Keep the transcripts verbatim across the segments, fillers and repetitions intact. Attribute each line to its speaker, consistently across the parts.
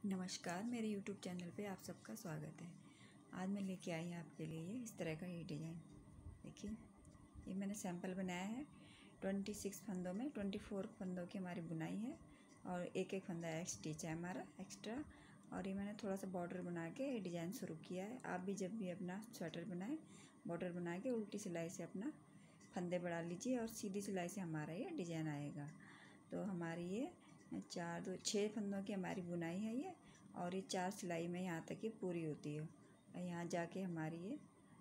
Speaker 1: नमस्कार, मेरे YouTube channel पे आप सबका स्वागत है। आज मैं लेके आई हूँ आपके लिए इस तरह का ये डिज़ाइन। देखिए, ये मैंने सैंपल बनाया है। छब्बीस फंदों में चौबीस फंदों की हमारी बुनाई है और एक एक फंदा एक स्टिच है हमारा एक्स्ट्रा। और ये मैंने थोड़ा सा बॉर्डर बना के ये डिज़ाइन शुरू किया है। आप भी जब भी अपना स्वेटर बनाएं, बॉर्डर बना के उल्टी सिलाई से अपना फंदे बढ़ा लीजिए और सीधी सिलाई से हमारा ये डिज़ाइन आएगा। तो हमारी ये चार दो छः फंदों की हमारी बुनाई है ये, और ये चार सिलाई में यहाँ तक ये पूरी होती है। और यहाँ जाके हमारी ये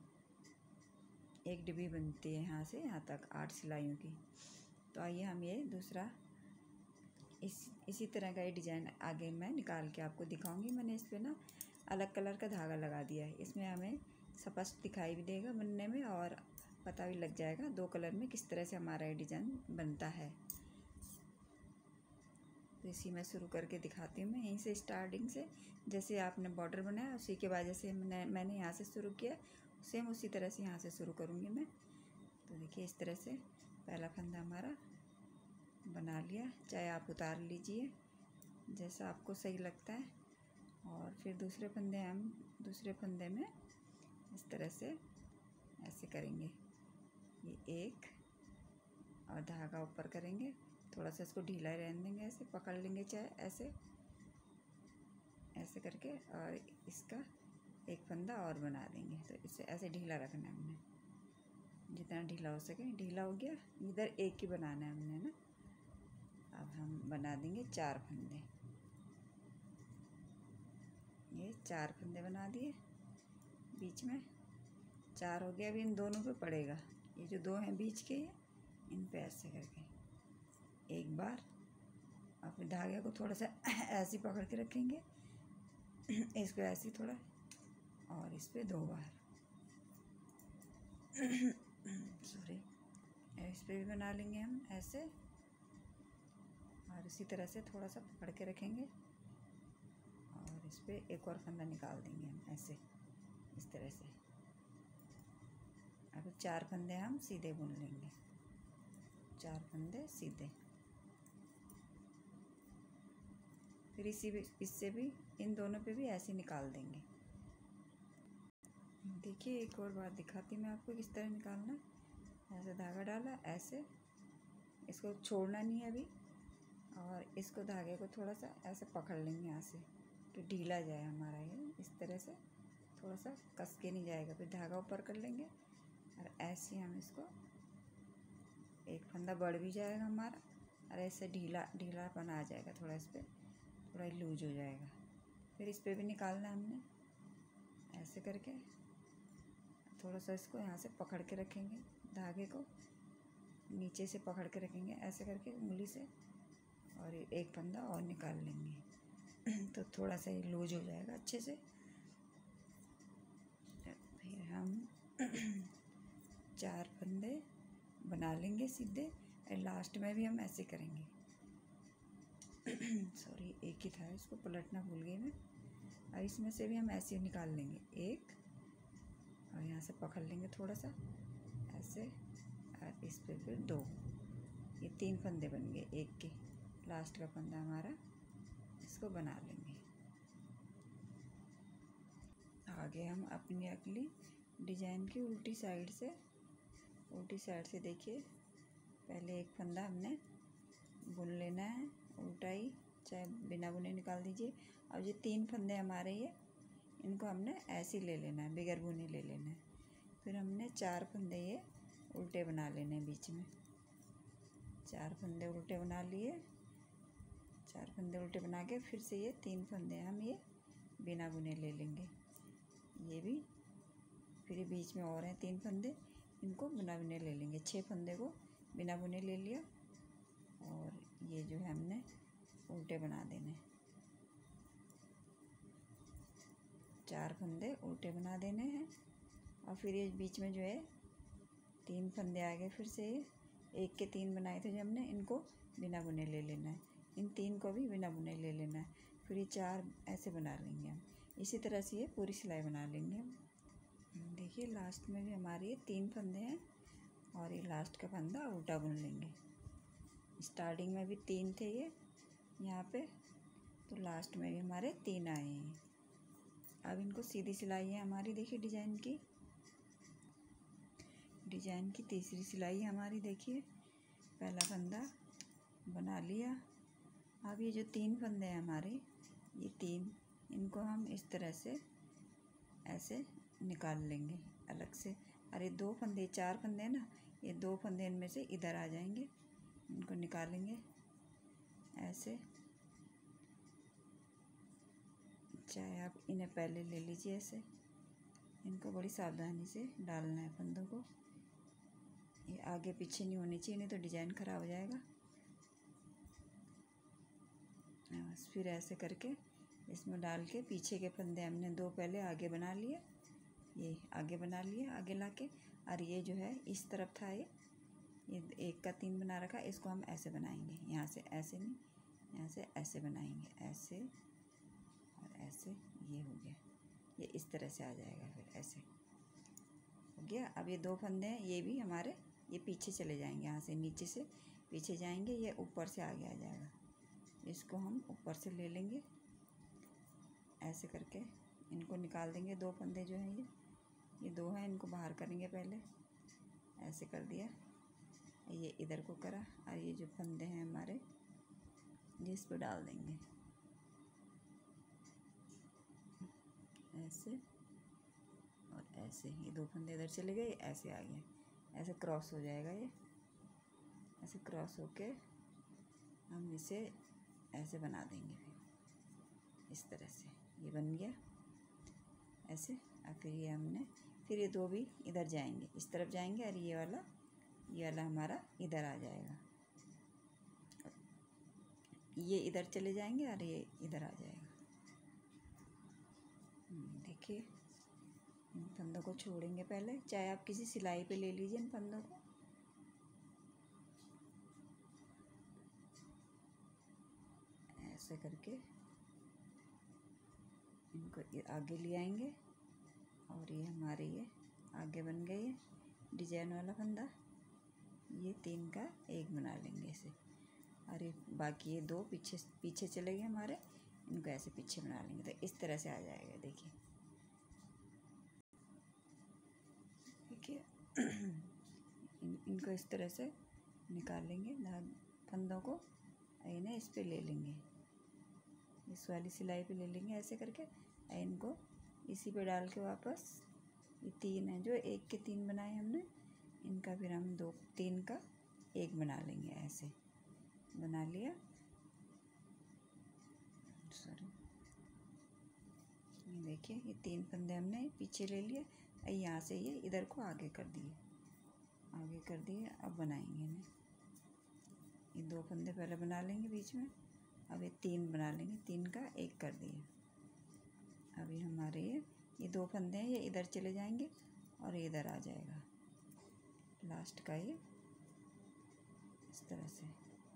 Speaker 1: एक डिब्बी बनती है, यहाँ से यहाँ तक आठ सिलाइयों की। तो आइए हम ये दूसरा इस इसी तरह का ये डिज़ाइन आगे मैं निकाल के आपको दिखाऊंगी। मैंने इस पर ना अलग कलर का धागा लगा दिया है, इसमें हमें स्पष्ट दिखाई भी देगा बनने में और पता भी लग जाएगा दो कलर में किस तरह से हमारा ये डिज़ाइन बनता है। तो इसी में शुरू करके दिखाती हूँ मैं यहीं से स्टार्टिंग से। जैसे आपने बॉर्डर बनाया उसी के बाद जैसे मैंने मैंने यहाँ से शुरू किया सेम उसी तरह से यहाँ से शुरू करूँगी मैं। तो देखिए इस तरह से पहला फंदा हमारा बना लिया, चाहे आप उतार लीजिए जैसा आपको सही लगता है। और फिर दूसरे फंदे हम दूसरे फंदे में इस तरह से ऐसे करेंगे, ये एक और धागा ऊपर करेंगे, थोड़ा सा इसको ढीला ही रहने देंगे, ऐसे पकड़ लेंगे चाहे ऐसे ऐसे करके, और इसका एक फंदा और बना देंगे। तो इसे ऐसे ढीला रखना है हमने, जितना ढीला हो सके। ढीला हो गया, इधर एक ही बनाना है हमने ना। अब हम बना देंगे चार फंदे, ये चार फंदे बना दिए, बीच में चार हो गया। अभी इन दोनों पे पड़ेगा, ये जो दो हैं बीच के, ये इन पे ऐसे करके एक बार, और फिर धागे को थोड़ा सा ऐसे पकड़ के रखेंगे, इसको ऐसे थोड़ा, और इस पे दो बार सॉरी इस पे भी बना लेंगे हम ऐसे, और इसी तरह से थोड़ा सा पकड़ के रखेंगे और इस पे एक और फंदा निकाल देंगे हम ऐसे इस तरह से। अब चार फंदे हम सीधे बुन लेंगे, चार फंदे सीधे। फिर इसी भी इससे भी इन दोनों पे भी ऐसे निकाल देंगे। देखिए एक और बात दिखाती मैं आपको किस तरह निकालना। ऐसे धागा डाला, ऐसे इसको छोड़ना नहीं है अभी, और इसको धागे को थोड़ा सा ऐसे पकड़ लेंगे यहाँ से तो ढीला जाए हमारा ये, इस तरह से थोड़ा सा कस के नहीं जाएगा। फिर धागा ऊपर कर लेंगे और ऐसे हम इसको, एक फंदा बढ़ भी जाएगा हमारा और ऐसे ढीला ढीलापन आ जाएगा, थोड़ा इस पर थोड़ा लूज हो जाएगा। फिर इस पर भी निकालना है हमने ऐसे करके, थोड़ा सा इसको यहाँ से पकड़ के रखेंगे, धागे को नीचे से पकड़ के रखेंगे ऐसे करके उंगली से, और एक फंदा और निकाल लेंगे तो थोड़ा सा ये लूज हो जाएगा अच्छे से। फिर हम चार फंदे बना लेंगे सीधे, और लास्ट में भी हम ऐसे करेंगे सॉरी एक ही था, इसको पलटना भूल गई मैं। और इसमें से भी हम ऐसे निकाल लेंगे एक, और यहाँ से पकड़ लेंगे थोड़ा सा ऐसे, और इस पे फिर दो, ये तीन फंदे बन गए एक के। लास्ट का फंदा हमारा इसको बना लेंगे। आगे हम अपनी अगली डिजाइन की उल्टी साइड से उल्टी साइड से देखिए, पहले एक फंदा हमने बुन लेना है उल्टा ही, चाहे बिना बुने निकाल दीजिए। और ये तीन फंदे हमारे ये, इनको हमने ऐसे ही ले लेना है, बगैर बुने ले लेना है। फिर हमने चार फंदे ये उल्टे बना लेने हैं बीच में, चार फंदे उल्टे बना लिए, चार फंदे उल्टे बना के फिर से ये तीन फंदे हम ये बिना बुने ले लेंगे, ये भी। फिर ये बीच में और हैं तीन फंदे, इनको बिना बुने ले लेंगे। छः फंदे को बिना बुने ले लिया, और ये जो है हमने उल्टे बना देने, चार फंदे उल्टे बना देने हैं। और फिर ये बीच में जो है तीन फंदे आ गए, फिर से ये एक के तीन बनाए थे जो हमने, इनको बिना बुने ले लेना है, इन तीन को भी बिना बुने ले लेना है। फिर ये चार ऐसे बना लेंगे हम, इसी तरह से ये पूरी सिलाई बना लेंगे हम। देखिए लास्ट में भी हमारे ये तीन फंदे हैं, और ये लास्ट का फंदा उल्टा बुन लेंगे। स्टार्टिंग में भी तीन थे ये यहाँ पे, तो लास्ट में भी हमारे तीन आए हैं। अब इनको सीधी सिलाई है हमारी, देखिए डिजाइन की डिजाइन की तीसरी सिलाई हमारी, देखिए पहला फंदा बना लिया। अब ये जो तीन फंदे हैं हमारे, ये तीन, इनको हम इस तरह से ऐसे निकाल लेंगे अलग से। अरे दो फंदे, चार फंदे हैं ना, ये दो फंदे इनमें से इधर आ जाएंगे, इनको निकालेंगे ऐसे। चाहे आप इन्हें पहले ले लीजिए ऐसे, इनको बड़ी सावधानी से डालना है फंदों को, ये आगे पीछे नहीं होनी चाहिए, नहीं तो डिजाइन खराब हो जाएगा। बस फिर ऐसे करके इसमें डाल के पीछे के फंदे हमने दो पहले आगे बना लिए, ये आगे बना लिए आगे लाके, और ये जो है इस तरफ था, ये ये एक का तीन बना रखा, इसको हम ऐसे बनाएंगे, यहाँ से ऐसे नहीं, यहाँ से ऐसे बनाएंगे, ऐसे और ऐसे, ये हो गया, ये इस तरह से आ जाएगा, फिर ऐसे हो गया। अब ये दो फंदे हैं, ये भी हमारे ये पीछे चले जाएंगे, यहाँ से नीचे से पीछे जाएंगे, ये ऊपर से आगे आ जाएगा, इसको हम ऊपर से ले लेंगे ऐसे करके, इनको निकाल देंगे। दो फंदे जो हैं ये ये दो हैं, इनको बाहर करेंगे पहले, ऐसे कर दिया, ये इधर को करा, और ये जो फंदे हैं हमारे ये इस पर डाल देंगे ऐसे और ऐसे, ये दो फंदे इधर चले गए, ऐसे आ गए, ऐसे क्रॉस हो जाएगा, ये ऐसे क्रॉस होके हम इसे ऐसे बना देंगे, फिर इस तरह से ये बन गया ऐसे। और फिर ये हमने फिर ये दो भी इधर जाएंगे, इस तरफ जाएंगे, और ये वाला ये वाला हमारा इधर आ जाएगा, ये इधर चले जाएंगे और ये इधर आ जाएगा। देखिए इन फंदों को छोड़ेंगे पहले, चाहे आप किसी सिलाई पे ले लीजिए इन फंदों को, ऐसे करके इनको आगे ले आएंगे, और ये हमारे ये आगे बन गए डिजाइन वाला फंदा, ये तीन का एक बना लेंगे ऐसे, और ये बाकी ये दो पीछे पीछे चले गए हमारे, इनको ऐसे पीछे बना लेंगे, तो इस तरह से आ जाएगा। देखिए देखिए इन, इनको इस तरह से निकाल लेंगे धाग फंदों को, इन्हें इस पे ले लेंगे, इस वाली सिलाई पे ले लेंगे ऐसे करके, इनको इसी पे डाल के वापस, ये तीन है जो एक के तीन बनाए हमने, इनका फिर हम दो तीन का एक बना लेंगे, ऐसे बना लिया। सॉरी, ये देखिए ये तीन फंदे हमने पीछे ले लिए, यहाँ से ये इधर को आगे कर दिए, आगे कर दिए। अब बनाएंगे इन्हें, ये दो फंदे पहले बना लेंगे बीच में, अब ये तीन बना लेंगे, तीन का एक कर दिए। अभी हमारे ये ये दो फंदे हैं, ये इधर चले जाएंगे और ये इधर आ जाएगा लास्ट का, ये इस तरह से।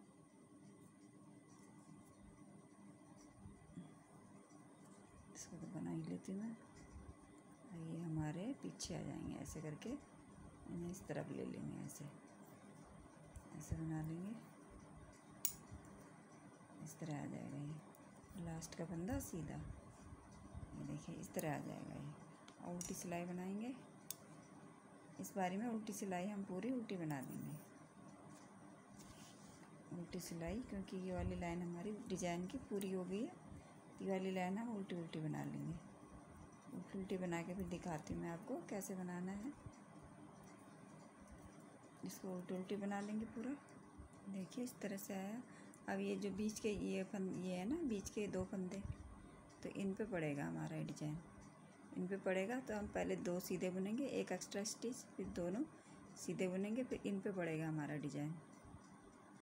Speaker 1: इसको तो बना ही लेती हूँ मैं, ये हमारे पीछे आ जाएंगे ऐसे करके, इन्हें इस तरफ ले लेंगे, ऐसे ऐसे बना लेंगे, इस तरह आ जाएगा ये लास्ट का फंदा सीधा, ये देखिए इस तरह आ जाएगा ये। और उल्टी सिलाई बनाएंगे, इस बारी में उल्टी सिलाई हम पूरी उल्टी बना देंगे, उल्टी सिलाई, क्योंकि ये वाली लाइन हमारी डिजाइन की पूरी हो गई है, ये वाली लाइन हम उल्टी उल्टी बना लेंगे। उल्टी उल्टी बना के फिर दिखाती हूँ मैं आपको कैसे बनाना है। इसको उल्टी उल्टी बना लेंगे पूरा, देखिए इस तरह से आया। अब ये जो बीच के ये फंद ये है ना, बीच के दो फंदे, तो इन पे पड़ेगा हमारा डिजाइन, इन पे पड़ेगा, तो हम पहले दो सीधे बुनेंगे, एक एक्स्ट्रा स्टिच, फिर दोनों सीधे बुनेंगे, फिर इन पे पड़ेगा हमारा डिजाइन।